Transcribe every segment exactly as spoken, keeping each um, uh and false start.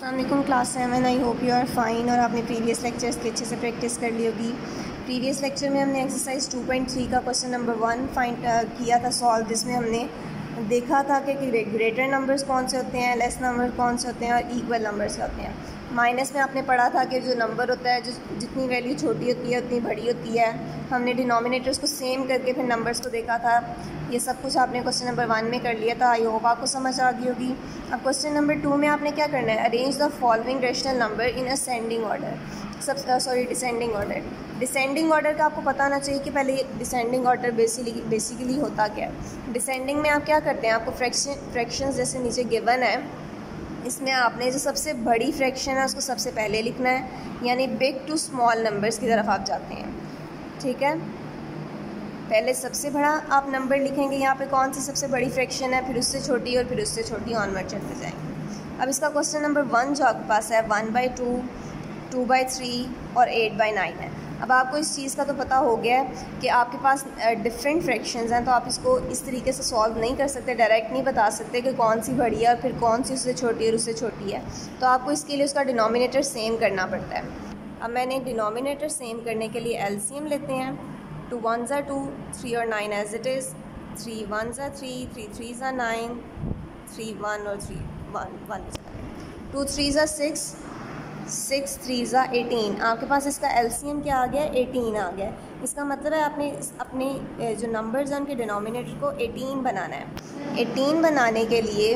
अस्सलाम class seven. I hope you are fine और आपने प्रीवियस लेक्चर्स की अच्छे से प्रैक्टिस कर ली होगी। प्रीवियस लेक्चर में हमने एक्सरसाइज टू पॉइंट थ्री का क्वेश्चन नंबर वन फाइंड किया था सॉल्व, जिसमें हमने देखा था कि ग्रेटर नंबर्स कौन से होते हैं, लेस नंबर कौन से होते हैं और इक्वल नंबर्स होते हैं। माइनस में आपने पढ़ा था कि जो नंबर होता है, जो जितनी वैल्यू छोटी होती है उतनी बड़ी होती है। हमने डिनोमिनेटर्स को सेम करके फिर नंबर्स को देखा था। ये सब कुछ आपने क्वेश्चन नंबर वन में कर लिया था। आई होप आपको समझ आ गई होगी। अब क्वेश्चन नंबर टू में आपने क्या करना है, arrange the following rational number in ascending order, सब sorry descending order. Descending order का आपको पता होना चाहिए कि pहले डिसेंडिंग ऑर्डर बेसिकली बेसिकली होता क्या है। डिसेंडिंग में आप क्या करते हैं, आपको फ्रैक्शन फ्रैक्शंस जैसे नीचे गिवन है, इसमें आपने जो सबसे बड़ी फ्रैक्शन है उसको सबसे पहले लिखना है, यानी बिग टू स्मॉल नंबर्स की तरफ आप जाते हैं। ठीक है, पहले सबसे बड़ा आप नंबर लिखेंगे, यहाँ पे कौन सी सबसे बड़ी फ्रैक्शन है, फिर उससे छोटी और फिर उससे छोटी ऑनवर्ड चलते जाएंगे। अब इसका क्वेश्चन नंबर वन जो आपके पास है, one by two, two by three और एट बाई नाइन है। अब आपको इस चीज़ का तो पता हो गया है कि आपके पास डिफरेंट फ्रैक्शंस हैं, तो आप इसको इस तरीके से सॉल्व नहीं कर सकते, डायरेक्ट नहीं बता सकते कि कौन सी बड़ी है और फिर कौन सी उससे छोटी और उससे छोटी है। तो आपको इसके लिए उसका डिनोमिनेटर सेम करना पड़ता है। अब मैंने डिनोमिनेटर सेम करने के लिए एलसीएम लेते हैं। टू वन ज़ा टू, थ्री और nine as it is, three one ज़ा थ्री, थ्री थ्री ज़ा नाइन, थ्री वन और three one one, two three ज़ा सिक्स, सिक्स थ्री ज़ा एटीन। आपके पास इसका एलसीएम क्या आ गया, एटीन आ गया। इसका मतलब है आपने अपने जो नंबर्स हैं उनके डिनोमिनेटर को एटीन बनाना है। एटीन बनाने के लिए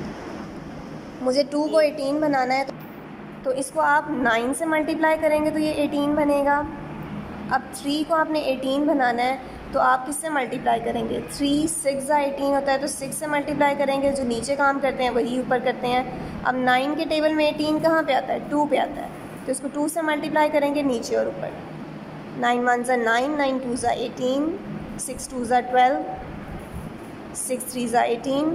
मुझे टू को एटीन बनाना है, तो इसको आप नाइन से मल्टीप्लाई करेंगे तो ये एटीन बनेगा। अब थ्री को आपने एटीन बनाना है, तो आप किससे मल्टीप्लाई करेंगे, थ्री सिक्स ज़ा एटीन होता है तो सिक्स से मल्टीप्लाई करेंगे। जो नीचे काम करते हैं वही ऊपर करते हैं। अब नाइन के टेबल में एटीन कहाँ पे आता है, टू पे आता है, तो इसको टू से मल्टीप्लाई करेंगे नीचे और ऊपर। नाइन वन ज़ा नाइन, नाइन टू ज़ा एटीन, सिक्स टू ज़ा ट्वेल्व, सिक्स थ्री ज़ा एटीन,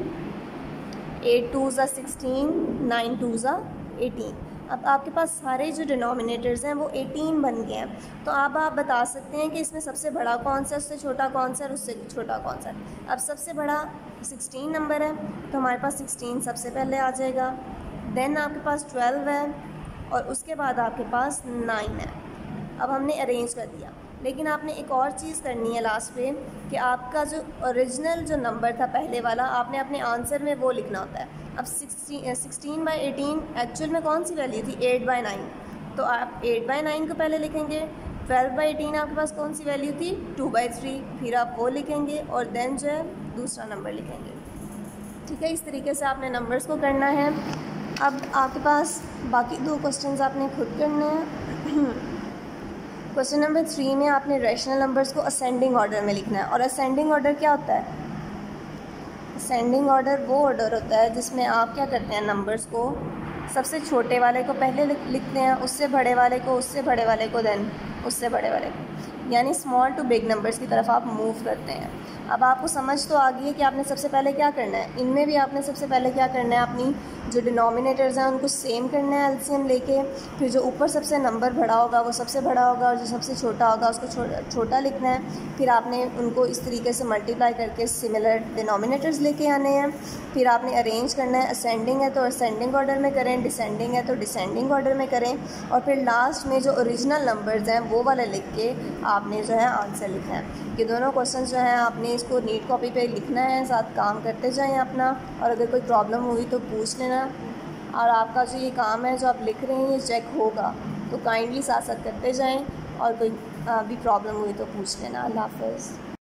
एट टू ज़ा सिक्सटीन, नाइन टू ज़ा एटीन। अब आपके पास सारे जो डिनोमिनेटर्स हैं वो एटीन बन गए हैं। तो अब आप बता सकते हैं कि इसमें सबसे बड़ा कौन सा, उससे छोटा कौन सा और उससे छोटा कौन सा। अब सबसे बड़ा सिक्सटीन नंबर है, तो हमारे पास सिक्सटीन सबसे पहले आ जाएगा। देन आपके पास ट्वेल्व है और उसके बाद आपके पास नाइन है। अब हमने अरेंज कर दिया, लेकिन आपने एक और चीज़ करनी है लास्ट पे, कि आपका जो ओरिजिनल जो नंबर था पहले वाला, आपने अपने आंसर में वो लिखना होता है। अब sixteen sixteen by eighteen actual में कौन सी वैल्यू थी, एट बाई नाइन, तो आप एट बाई नाइन को पहले लिखेंगे। ट्वेल्व बाई एटीन आपके पास कौन सी वैल्यू थी, टू बाई थ्री, फिर आप वो लिखेंगे और देन जो है दूसरा नंबर लिखेंगे। ठीक है, इस तरीके से आपने नंबर्स को करना है। अब आपके पास बाकी दो क्वेश्चन आपने खुद करने हैं। क्वेश्चन नंबर थ्री में आपने रैशनल नंबर्स को असेंडिंग ऑर्डर में लिखना है। और असेंडिंग ऑर्डर क्या होता है, असेंडिंग ऑर्डर वो ऑर्डर होता है जिसमें आप क्या करते हैं, नंबर्स को सबसे छोटे वाले को पहले लिखते हैं, उससे बड़े वाले को, उससे बड़े वाले को, देन उससे बड़े वाले को, यानी स्मॉल टू बिग नंबर्स की तरफ आप मूव करते हैं। अब आपको समझ तो आ गई है कि आपने सबसे पहले क्या करना है। इनमें भी आपने सबसे पहले क्या करना है, अपनी जो डिनोमिनेटर्स हैं उनको सेम करना है एलसीएम लेके। फिर जो ऊपर सबसे नंबर बड़ा होगा वो सबसे बड़ा होगा और जो सबसे छोटा होगा उसको छो, छोटा लिखना है। फिर आपने उनको इस तरीके से मल्टीप्लाई करके सिमिलर डिनोमिनेटर्स लेके आने हैं। फिर आपने अरेंज करना है, असेंडिंग है तो असेंडिंग ऑर्डर में करें, डिसेंडिंग है तो डिसेंडिंग ऑर्डर में करें, और फिर लास्ट में जो ओरिजिनल नंबर्स हैं वो वाला लिख के आपने जो है आंसर लिखना है। ये दोनों क्वेश्चन जो हैं आपने इसको नीट कॉपी पे लिखना है, साथ काम करते जाएं अपना, और अगर कोई प्रॉब्लम हुई तो पूछ लेना। और आपका जो ये काम है जो आप लिख रहे हैं ये चेक होगा, तो काइंडली साथ साथ करते जाएं, और कोई भी प्रॉब्लम हुई तो पूछ लेना। अल्लाह हाफ़िज़।